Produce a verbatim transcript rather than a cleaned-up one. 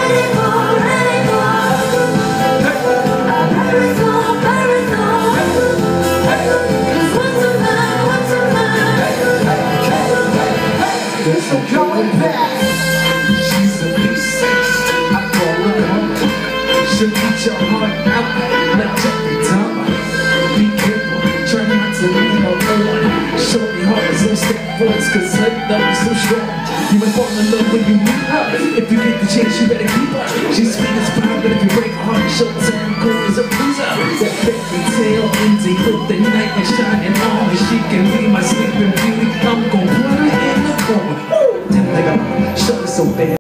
There's no going back. She's a beast. I call her home. She'll beat your heart out like Jeffrey Dahmer. Be careful, try not to lean on her. Show me heart, so step forwards, cause her love is so strong. You might fall in love when you meet her. If you get the chance, you better keep her. She's sweet as pie, but if you break her heart, she'll turn cold as a bruiser. That fairy tale ends, they put the